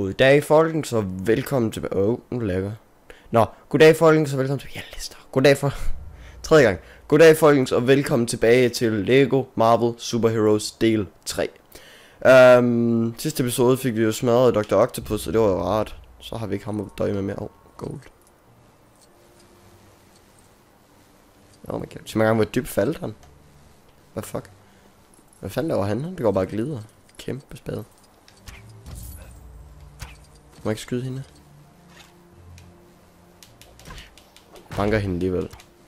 Goddag folkens og velkommen til... lækker. Nå, goddag folkens og velkommen til... Ja, lister. Goddag for... Tredje gang. Goddag folkens og velkommen tilbage til Lego Marvel Super Heroes del 3. Sidste episode fik vi jo smadret Dr. Octopus, og det var jo rart. Så har vi ikke ham at døje med mere. Gold. Oh my god. Så mange gange hvor dybt faldt han. Hvad fuck? Hvad fanden laver han? Det går bare glider. Kæmpe spade. Må jeg ikke skyde hende? Jeg banker hende alligevel.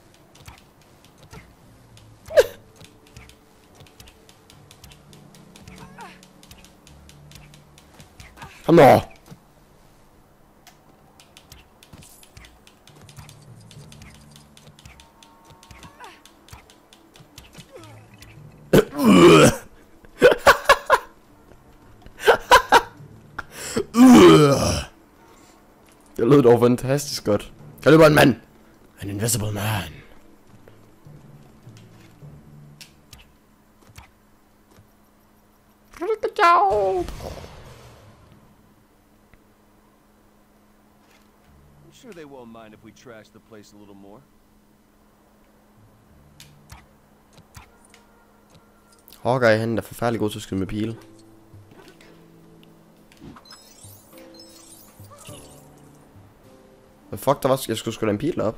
Kom nå! Det lød dog fantastisk godt. Jeg løber en mand. An invisible man. Sure they won't mind if we trash the place a little more. Hawkeye, han er forfærdelig god til at skyde med pile. Hvad fuck, der var... Jeg skulle sgu da en pil op.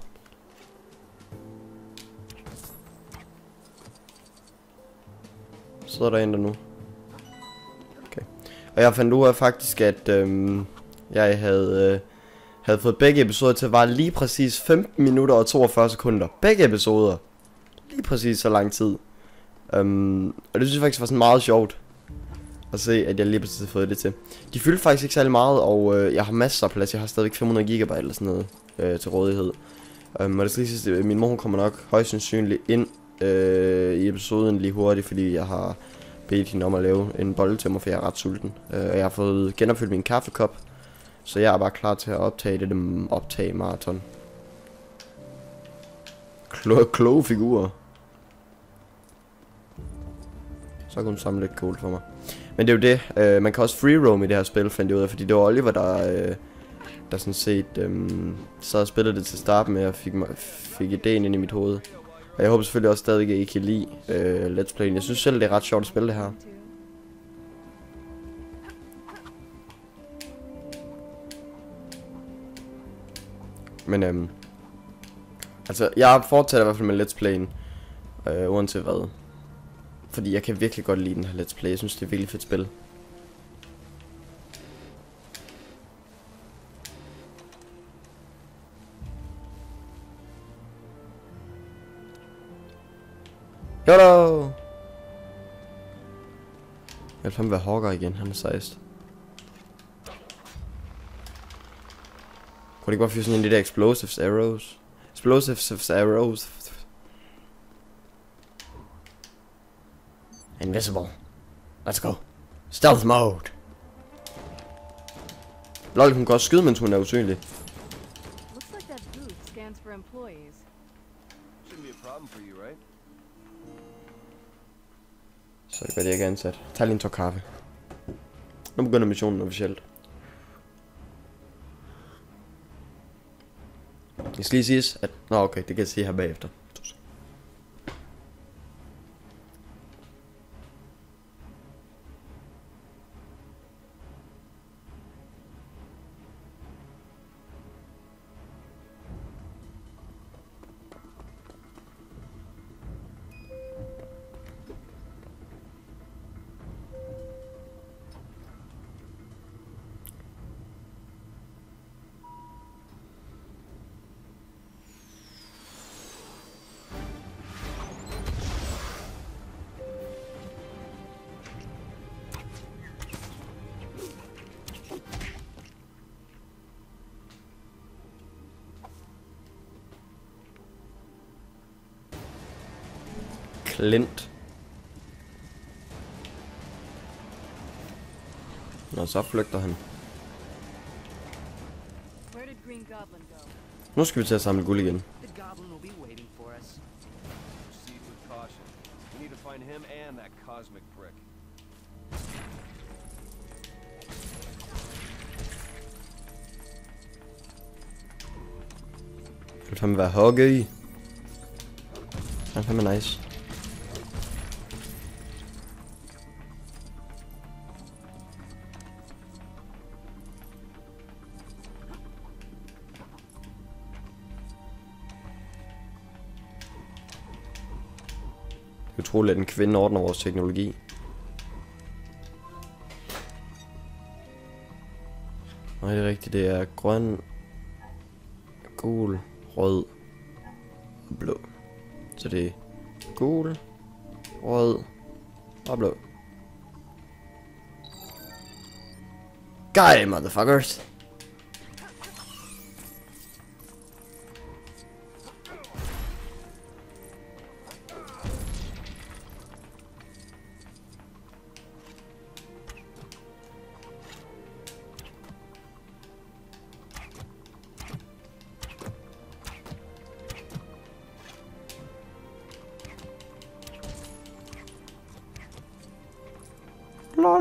Så er der en der nu. Okay. Og jeg fandt ud af faktisk, at jeg havde fået begge episoder til at vare lige præcis 15 minutter og 42 sekunder. Begge episoder. Lige præcis så lang tid. Og det synes jeg faktisk var sådan meget sjovt at se, at jeg lige præcis har fået det til. De fyldte faktisk ikke særlig meget, og jeg har masser af plads. Jeg har stadigvæk 500 GB eller sådan noget til rådighed. Og det skal lige sige, min mor kommer nok højst sandsynligt ind i episoden lige hurtigt, fordi jeg har bedt hende om at lave en bolle til mig, for jeg er ret sulten. Og jeg har fået genopfyldt min kaffekop, så jeg er bare klar til at optage det optage maraton. Kloge figurer. Så kan hun samle lidt gold for mig. Men det er jo det, man kan også free roam i det her spil, fandt jeg ud af, fordi det var Oliver, der sådan set sad og spillede det til start med, og fik ideen ind i mit hoved. Og jeg håber selvfølgelig også stadig, at I kan lide Let's Play. Jeg synes selv, det er ret sjovt at spille det her. Men altså, jeg fortsætter i hvert fald med Let's Play'en, uanset hvad. Fordi jeg kan virkelig godt lide den her Let's Play. Jeg synes, det er et virkelig fedt spil. YOLO! Jeg vil fandme være Hawkeye igen. Han er sejst. Kunne det ikke bare fyre sådan en af de der explosives arrows? Explosives arrows. Invisible. Let's go. Stealth mode. Lol, hun kan også skyde, mens hun er usynlig. Looks like that booth scans for employees. Shouldn't be a problem for you, right? Så det gør det ikke ansat. Tag lige en tår kaffe. Nu begynder missionen officielt. Jeg skal lige siges, at... Nå okay, det kan jeg sige her bagefter. Clint. Nå, så flygter han. Nu skal vi til at samle guld igen. Det vil fandme være hugge i. Det er fandme nice. Det er utroligt, at en kvinde ordner vores teknologi. Nej, det er rigtigt. Det er grøn, gul, rød og blå. Så det er gul, rød og blå. Got it, motherfuckers! Lol.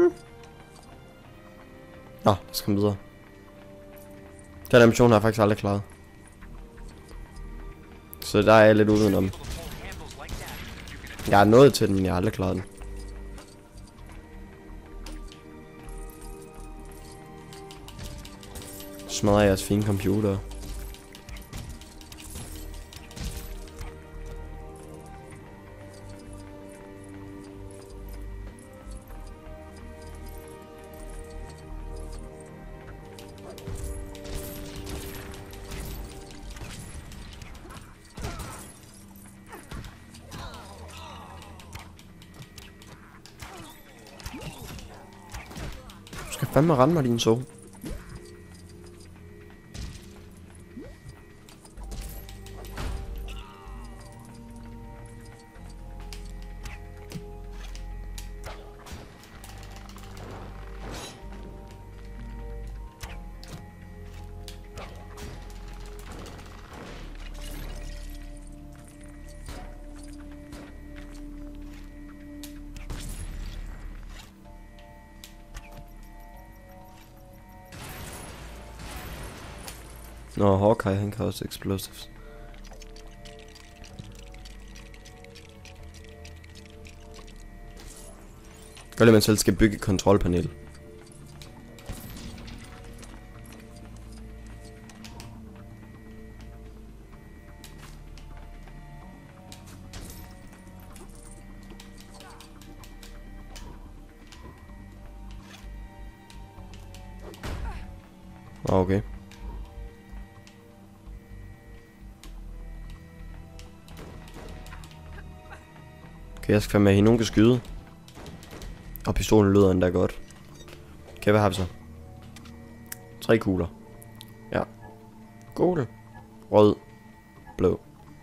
Nå, lad os komme videre. Den her mission har jeg faktisk aldrig klaret. Så der er jeg lidt udenom. Jeg er nået til den, men jeg har aldrig klaret den. Smadrer jeres fine computer. Du skal fandme rende mig, din så. Nå, Hawkeye, han kan også explosives. Gør det, man selv skal bygge et kontrolpanel. Okay. Okay, jeg skal fandme have, nogen kan skyde. Og pistolen lyder endda godt. Okay, hvad har vi så? 3 kugler. Ja. Gul. Rød. Blå.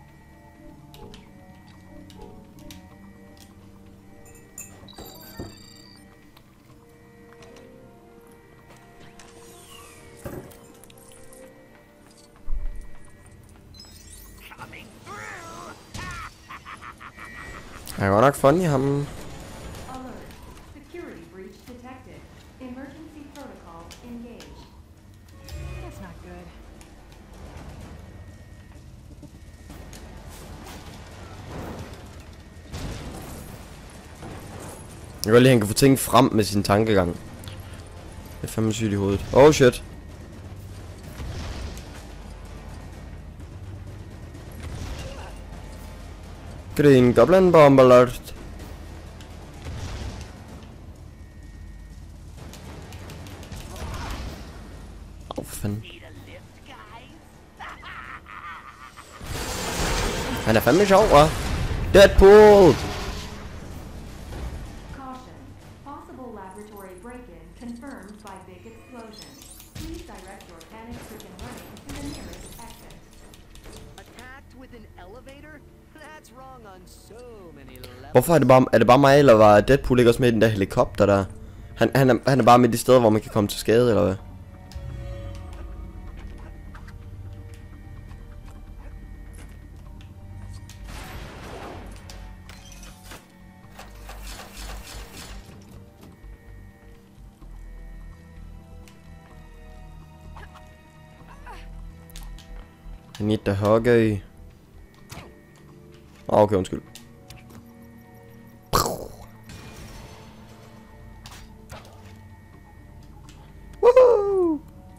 Jeg er godt nok funny ham. Alert. Security breach detected. Emergency protocol engaged. That's not good. Jeg kan godt lide, at han kan få ting frem med sin tankegang. Det er fandme sygt i hovedet. Oh shit. Green Goblin Bomb Alert. Åh, for fanden. Han er fandme sjov, hva'? Deadpool! Caution. Possible laboratory break-in confirmed by big explosion. Please direct your panic-stricken running to the nearest exit. Attacked with an elevator? That's wrong on so many levels. Hvorfor er det bare mig, eller var Deadpool ikke også med i den der helikopter der? Han er bare med de steder, hvor man kan komme til skade, eller hvad? I need the hugger. Okay, undskyld. Woohoo!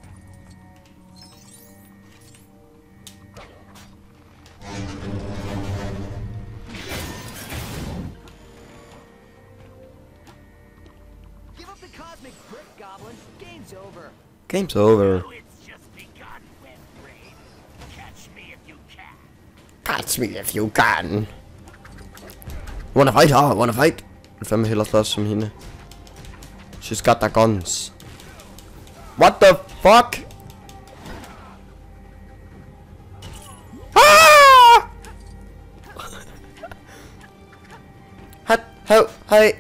Give up the cosmic brick, Goblin. Game's over. Game's over. It's just begun, Webbrain. Catch me if you can. Catch me if you can. Wanna fight her? Wanna fight? Jeg fandme hellere slås som hende. She's got the guns. What the fuck? Ah! Hej.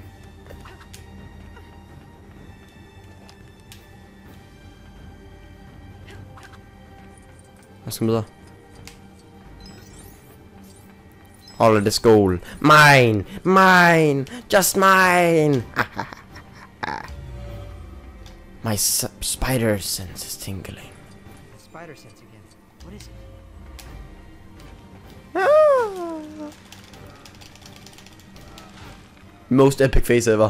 Hvad skal vi videre? All of this gold. Mine! Just mine! My spider sense is tingling. Spider sense again. What is it? Most epic face ever.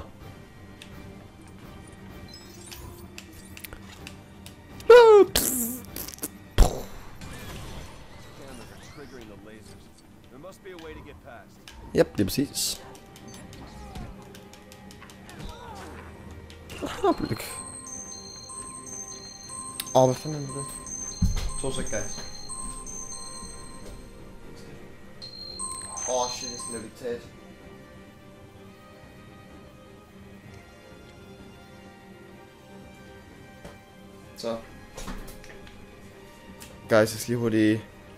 Cameras are triggering the lasers. There must be a way to get past. Yep, det er præcis. Blik. Hvad fanden er det? 2 sek, guys. Shit, jeg skal lave diktat. Så. Guys, jeg skal lige hurtigt...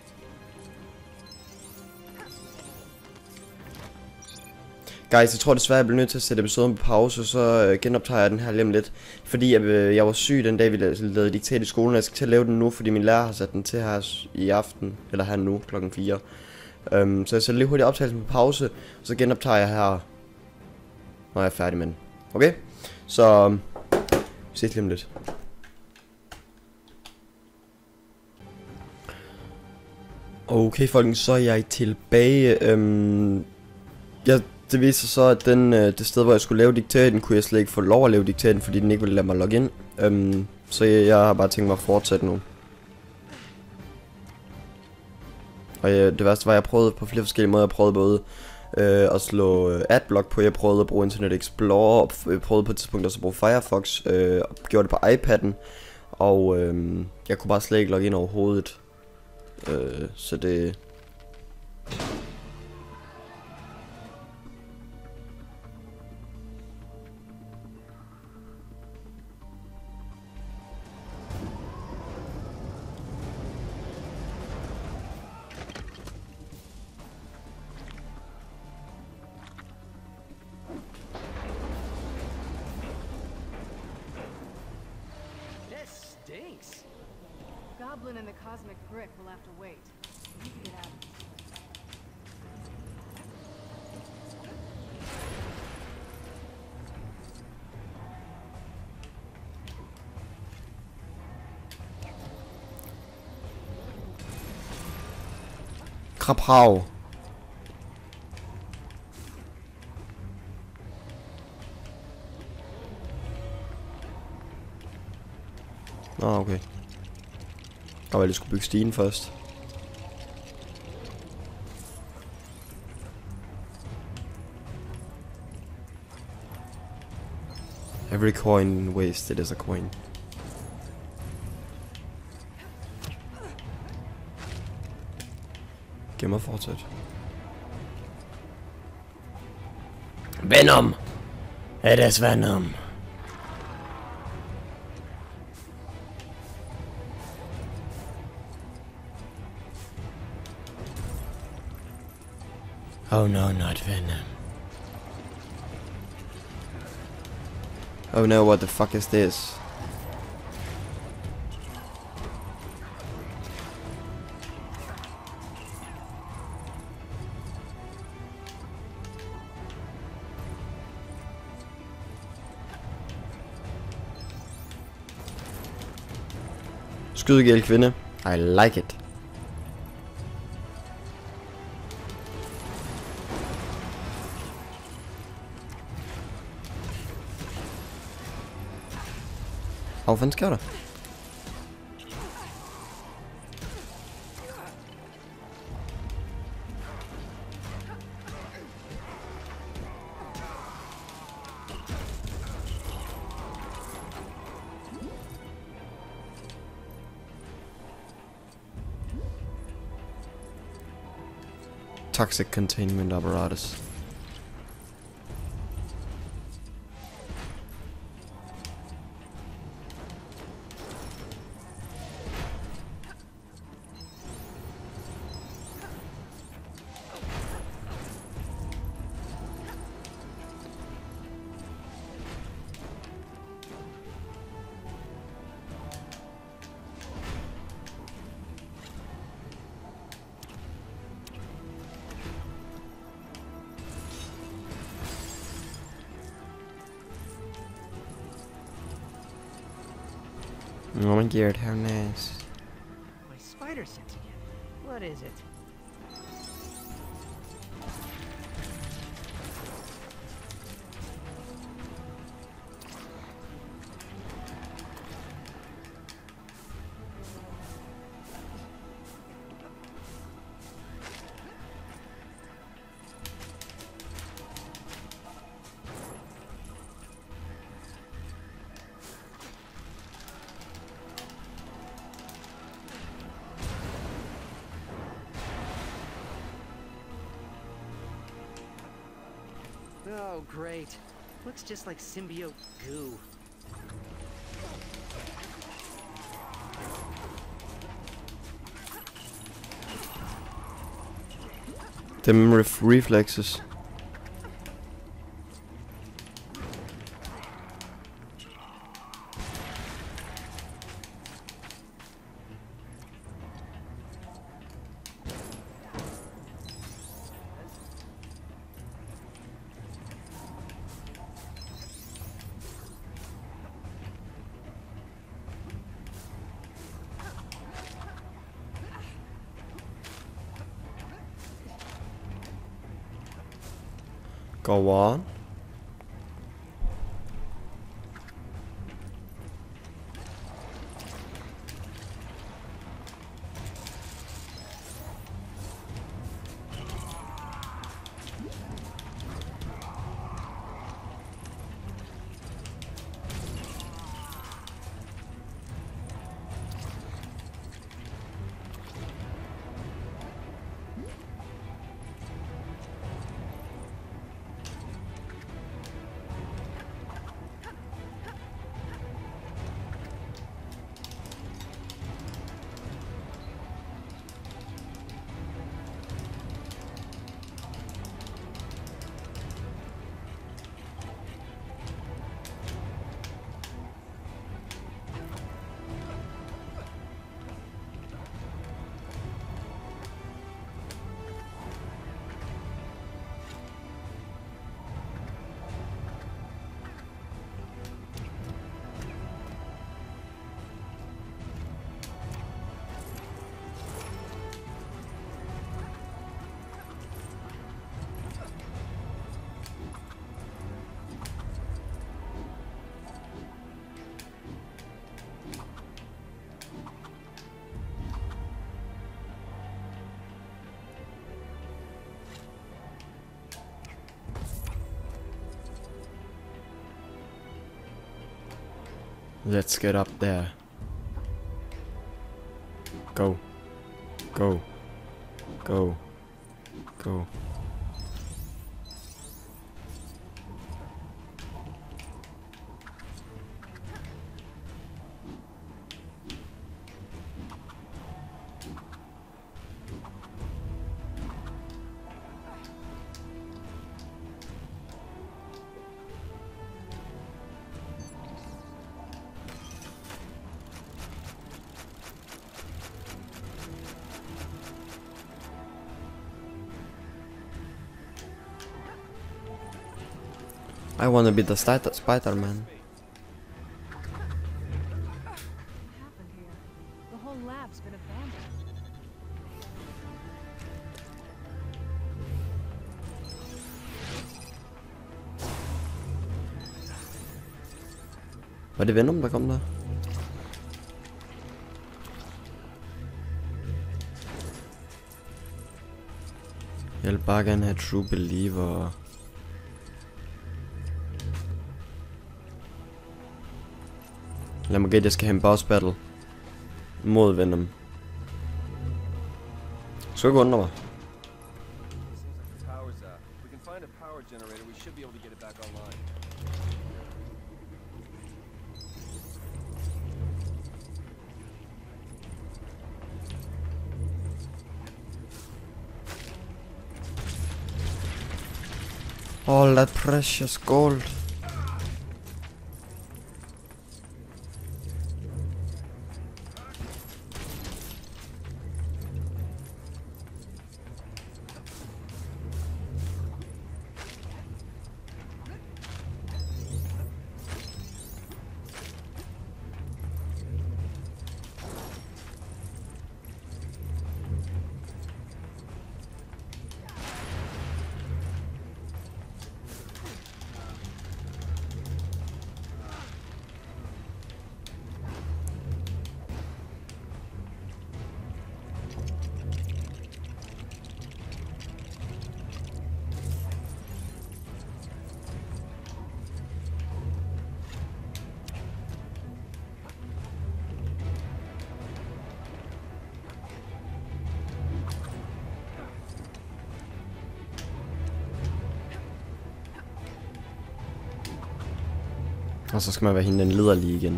Guys, jeg tror desværre, jeg bliver nødt til at sætte episoden på pause, så genoptager jeg den her lige om lidt. Fordi jeg var syg den dag, vi lavede diktat i skolen, og jeg skal til at lave den nu, fordi min lærer har sat den til her i aften, eller her nu, klokken 4. Så jeg sætter lige hurtigt optagelsen på pause, og så genoptager jeg her, når jeg er færdig med den. Okay? Så vi ses lige om lidt. Okay, folkens, så er jeg tilbage. Det viser sig så, at det sted, hvor jeg skulle lave diktaten, kunne jeg slet ikke få lov at lave diktaten, fordi den ikke ville lade mig logge ind. Så jeg har bare tænkt mig at fortsætte nu. Og det værste var, at jeg prøvede på flere forskellige måder. Jeg prøvede både at slå adblock på, jeg prøvede at bruge Internet Explorer, og jeg prøvede på et tidspunkt også at bruge Firefox, og gjorde det på iPad'en. Og jeg kunne bare slet ikke logge ind overhovedet. Så det... Goblin and the cosmic brick will have to wait. We can get out of this. Krabhav. Okay. Og jeg lige skulle bygge stigen først. Every coin wasted is a coin. Giv mig fortsæt. Venom! It is Venom! Oh no, not Venom. Oh no, what the fuck is this? Skydegæld kvinde. I like it. Hvad fanden sker der? Toxic containment apparatus. Oh my god, how nice. My spider sense again. What is it? Oh, great. Looks just like symbiote goo. Them reflexes. Go on. Let's get up there. Go. Go. Go. Go. I wanna be the Spider-Man. What happened here? The whole lab's been abandoned. Var det Venom, der kom der? Jeg vil bare gerne have True Believer. Lad mig gætte, jeg skal have en boss battle mod Venom. Så ikke undre mig. Seems like the power's out. We can find a power generator. We should be able to get it back online. All that precious gold. Og så skal man være hende den liderlige igen.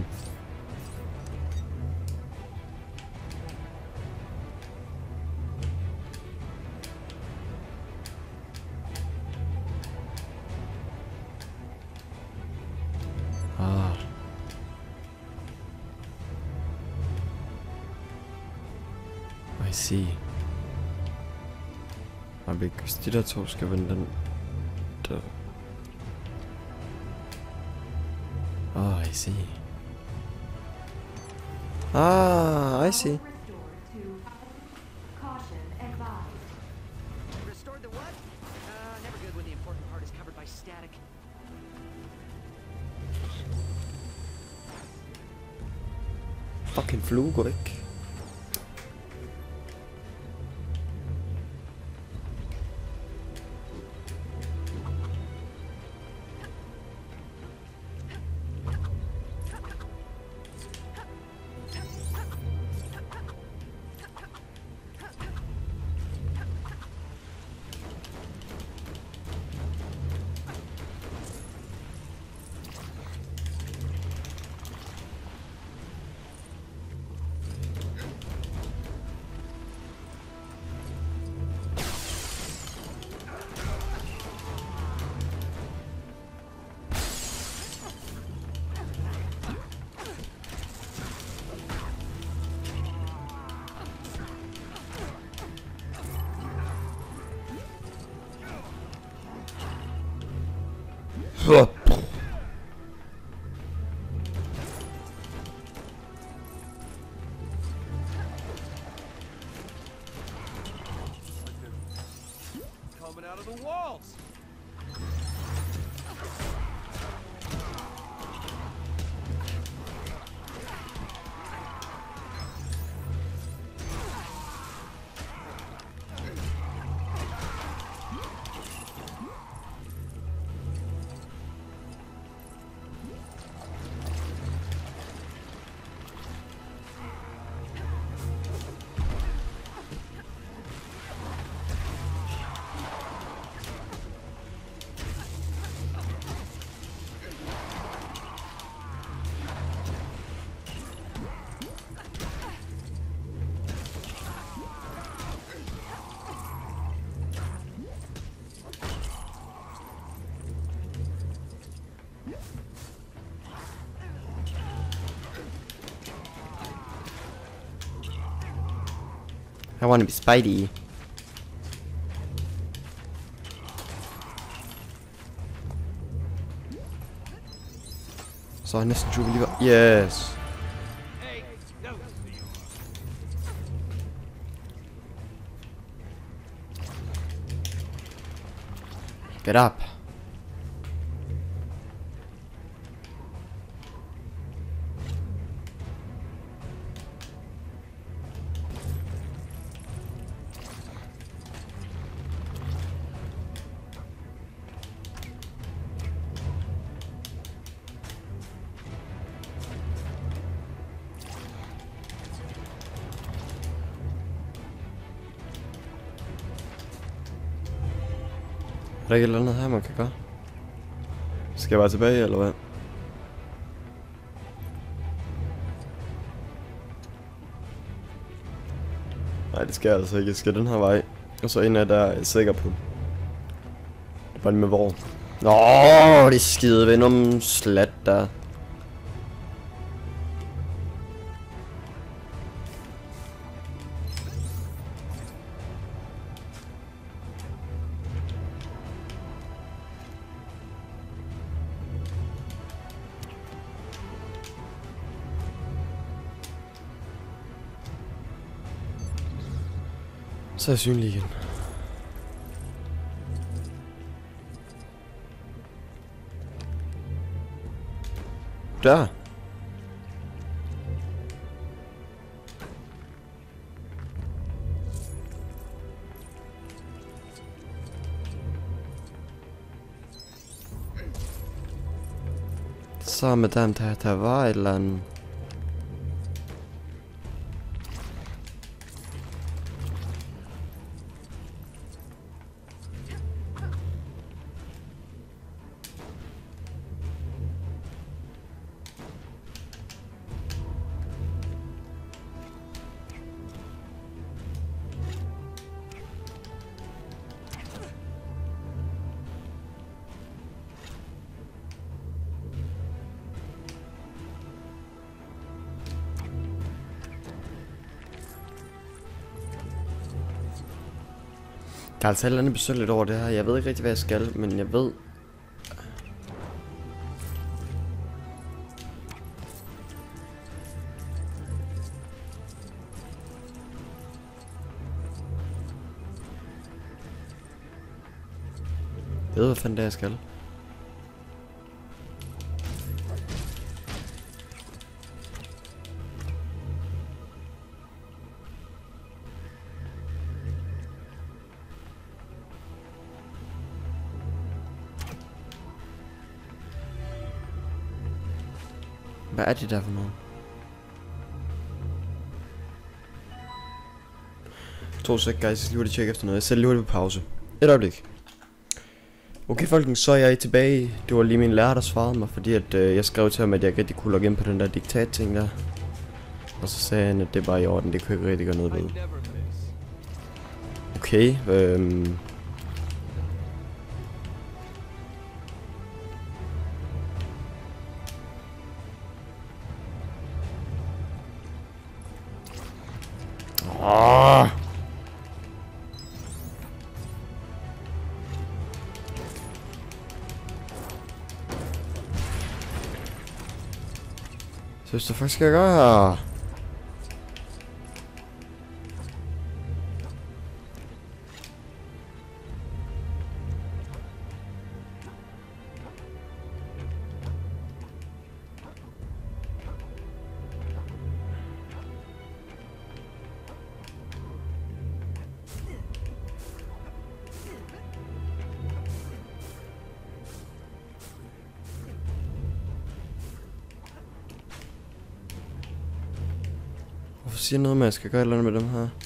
I see. Og hvis de der to skal vende den der. I see. I see. Restored to caution advised. Restored the what? Never good when the important part is covered by static. Fucking flue, gå væk. Coming out of the walls. I want to be Spidey. Så er jeg næsten True Believer. Yes. Hey, no. Get up. Er der ikke et eller andet her, man kan gøre? Skal jeg bare tilbage, eller hvad? Nej, det skal jeg altså ikke. Jeg skal den her vej. Og så ind ad der er jeg sikker på. Det er bare lige med hvor. Nå, det skide Venom slat der. Så er jeg synlig igen. Der. Så madame, der var et eller andet. Der er altså et eller andet besønderligt over det her. Jeg ved ikke rigtig, hvad jeg skal, men jeg ved... Jeg ved, hvad fanden det er, jeg skal. Hvad er det der for noget? 2 sek, guys. Jeg skal lige hurtigt tjekke efter noget. Jeg sætter lige hurtigt på pause. Et øjeblik. Okay, folkens, så er jeg tilbage. Det var lige min lærer, der svarede mig, fordi at, jeg skrev til ham, at jeg rigtig kunne logge ind på den der diktat-ting der. Og så sagde han, at det var i orden. Det kunne jeg ikke rigtig gøre noget ved. Okay, Så hvad fuck skal jeg gøre her? Hvorfor siger noget med, at jeg skal gøre et eller andet med dem her?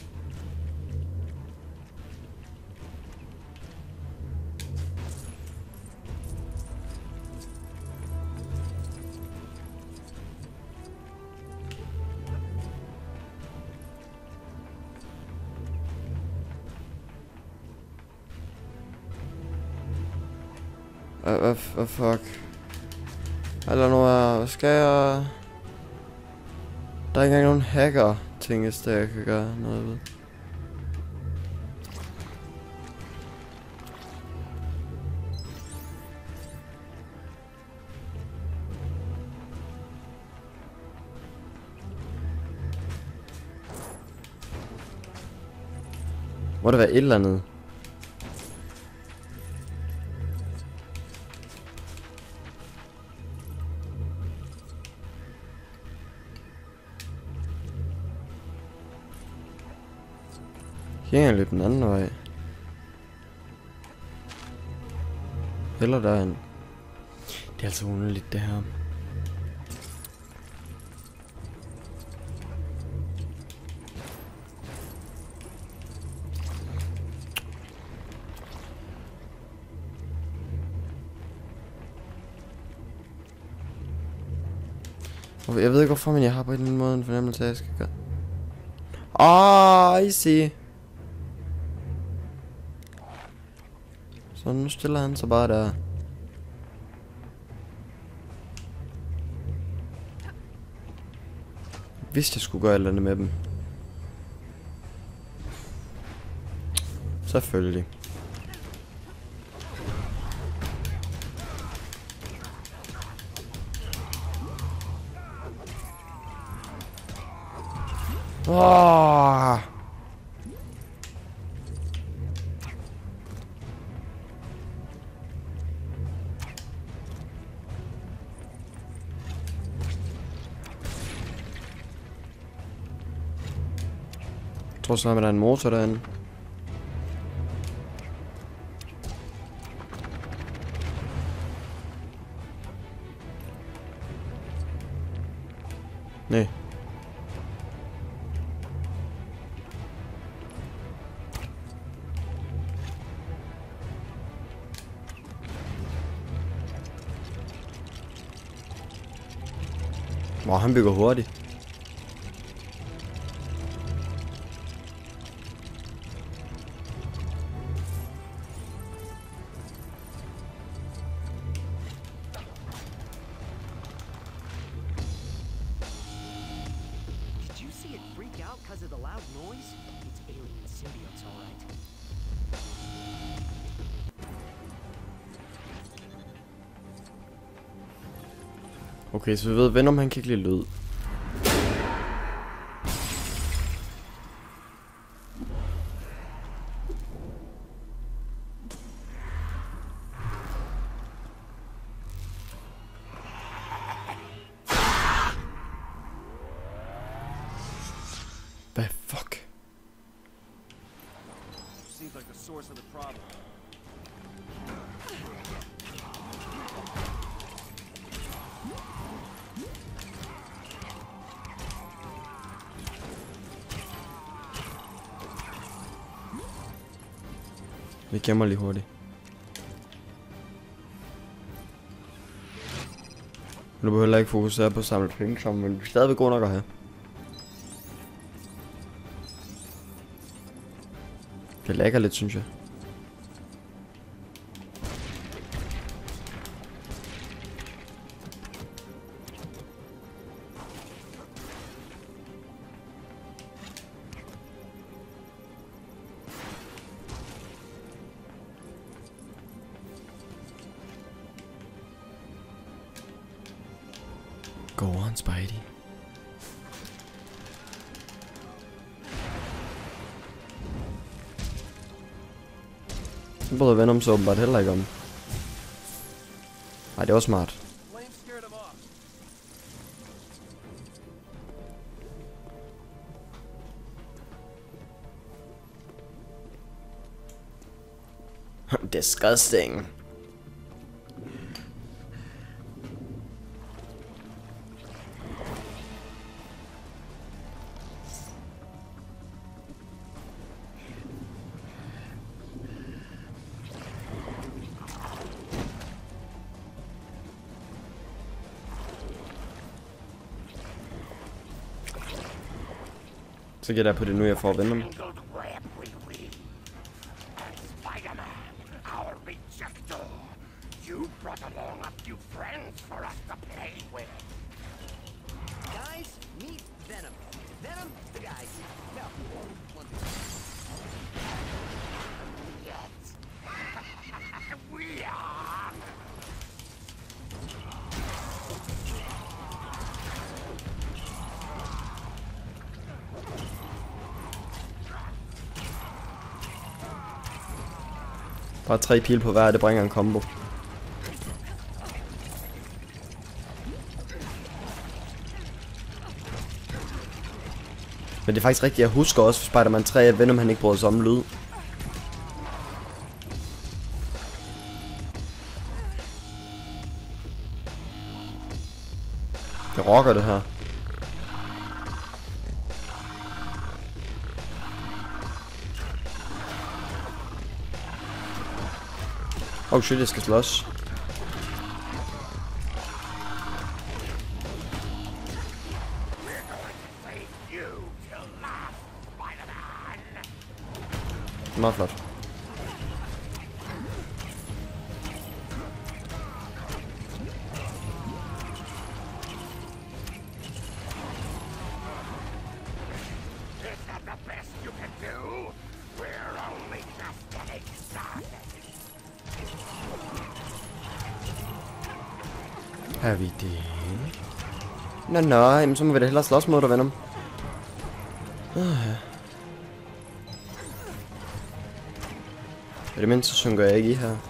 Hvad fuck? Eller nu hvad skal jeg... Der er ikke engang nogen hacker ting, der jeg kan gøre noget ved. Må der være et eller andet? Jeg kan løbe den anden vej. Eller derhen. Det er altså underligt det her. Jeg ved ikke hvorfor, men jeg har på en måde en fornemmelse af, at jeg skal gøre. I see. Så nu stiller han sig bare der. Hvis jeg skulle gøre et eller andet med dem. Selvfølgelig. Jeg tror snart, at der er en motor derinde. Nej. Wow, han bygger hurtigt. Did you see it freak out because of the loud noise? It's alien symbiotes, all right. Okay, så vi ved, Venom han kan ikke lide lyd. Hvad fuck? Seems like the source of the problem. Vi gemmer lige hurtigt. Nu behøver jeg ikke fokusere på at samle penge sammen, men vi er stadigvæk gode nok at have. Det lækker lidt, synes jeg. Go on, Spidey. Det bryder Venom så åbenbart heller ikke om. Nej, det var smart. Flame scared him off. Disgusting. Så gætter jeg på det nu, jeg får Venom. Tangled web we weave. And Spider-Man, our rejector. You brought along a few friends for us to play with. Guys, meet Venom. Venom, the guys. No, one Yet. We are. Bare 3 pile på hver, det bringer en combo. Men det er faktisk rigtigt, jeg husker også for Spider-Man 3, at Venom han ikke bryder sig om lyd. Det rocker det her. Oh shit, jeg skal slås. Meget flot. Is that the best you can do? We're only just getting started. Er vi det? Nå, jamen, så må vi da hellere slås mod dig, Venom. I det mindste synker jeg ikke i her.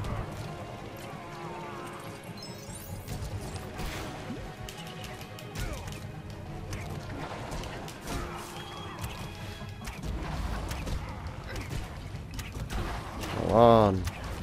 On.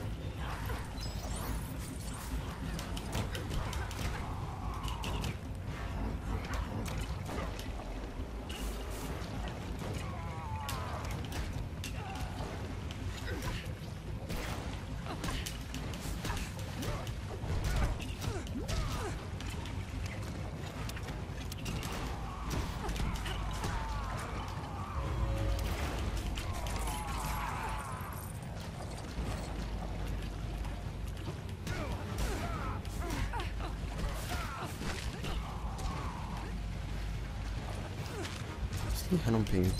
Skal have nogle penge.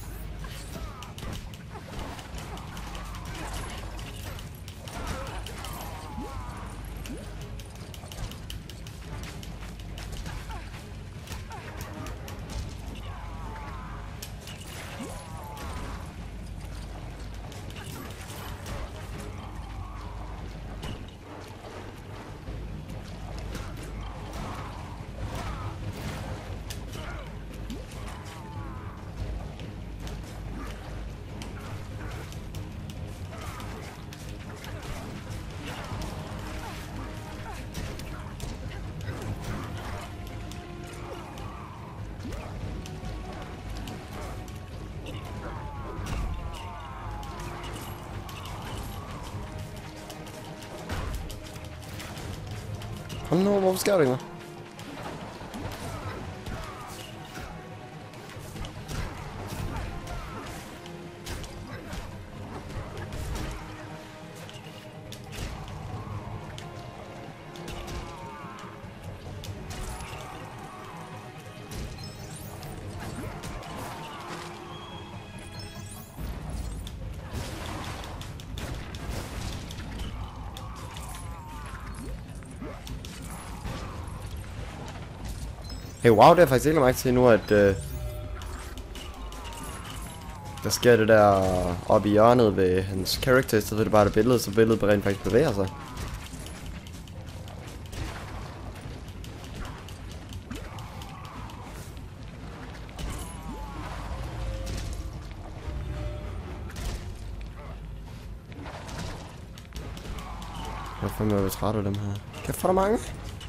Hold nu, hvorfor sker der ikke noget? Hey, wow, det er faktisk ikke mærke til nu, at der sker det der oppe i hjørnet ved hans character, så er det bare det billede, så billedet rent faktisk bevæger sig. Jeg er fandme træt af dem her. Kæft for der mange.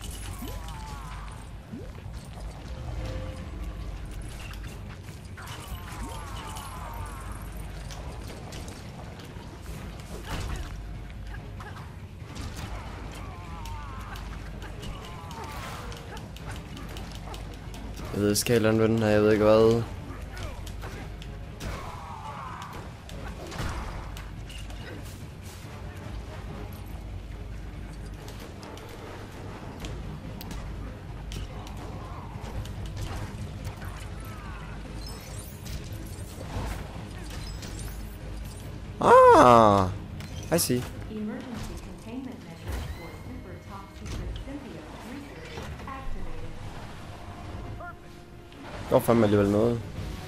Jeg ved skalaen ved den her, jeg ved ikke hvad. Ah, I see. Emergency containment measures for super top secret symbiote research activated. Det var fandme alligevel noget.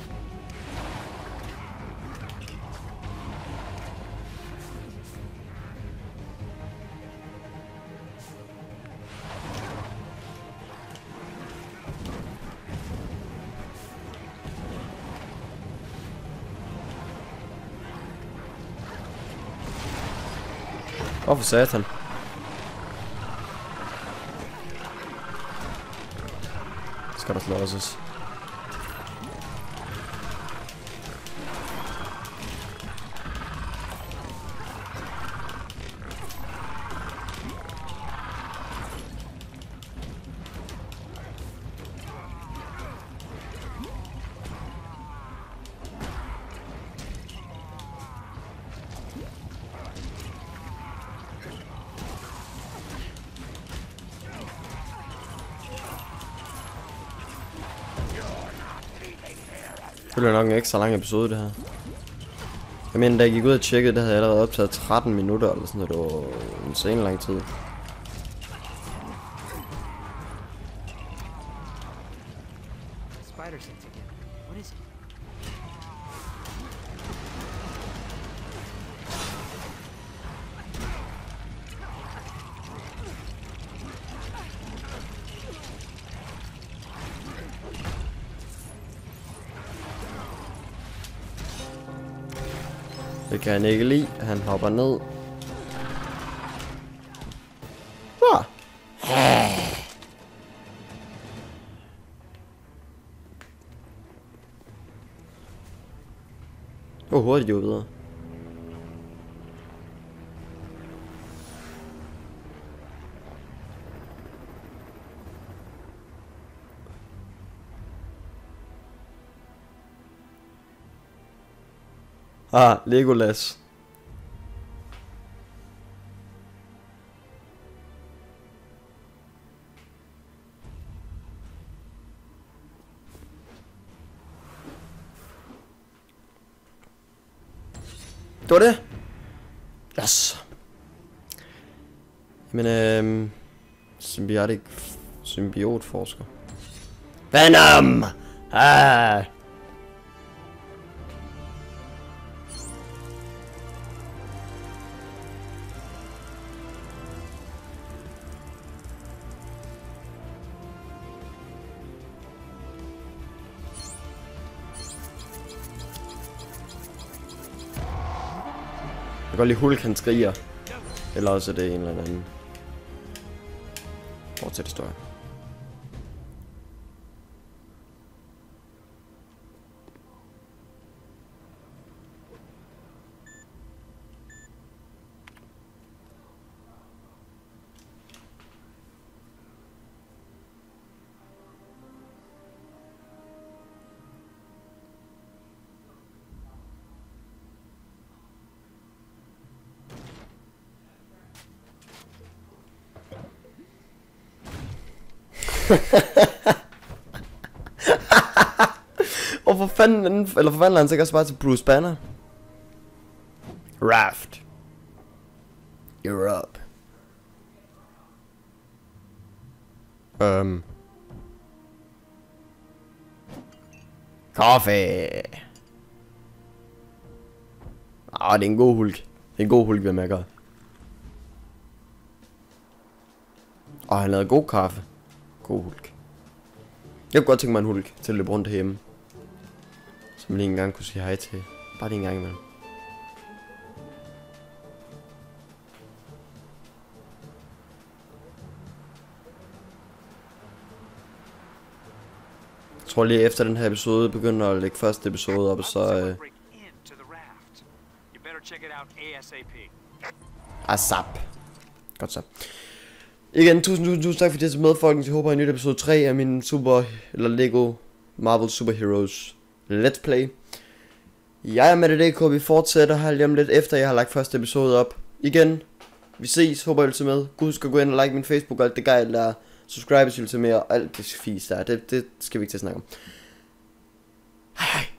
Hvorfor satan? Skal der slåses? føler nok en ekstra lang episode, det her. Jeg mener, da jeg gik ud og tjekkede, der havde jeg allerede optaget 13 minutter, eller sådan noget. Det var en sen lang tid. Spider sense again. What is it? Det kan han ikke lide. Han hopper ned. Ah. Det var hurtigt jo videre. Ah, Legolas. Det var det. Yes. Men symbiotforsker. Venom. Ah. Jeg kan godt lide Hulk, han skriger. Eller også er det en eller anden. Fortsæt historie. Og for fanden, eller forvandler han sig også bare til Bruce Banner. Raft. You're up. Coffee. Det er en god Hulk. Det er en god Hulk, vil jeg gøre. Og han lavede god kaffe. God Hulk. Jeg kunne godt tænke mig en Hulk til at løbe rundt hjemme. Som lige engang kunne sige hej til. Bare lige en gang imellem. Jeg tror lige efter den her episode begynder at lægge første episode op, og så ASAP. Godt så. Igen, tusind tak fordi I er med, folkens. Jeg håber, I nyt episode 3 af min Lego Marvel Super Heroes Let's Play. Jeg er med det, vi fortsætter her lige om lidt efter, jeg har lagt første episode op. Igen, vi ses, håber I vil se med. Husk at gå ind og like min Facebook og alt det gejl der. Subscribe hvis I vil se mere og alt det fis der. Det skal vi ikke til at snakke om. Hej hej.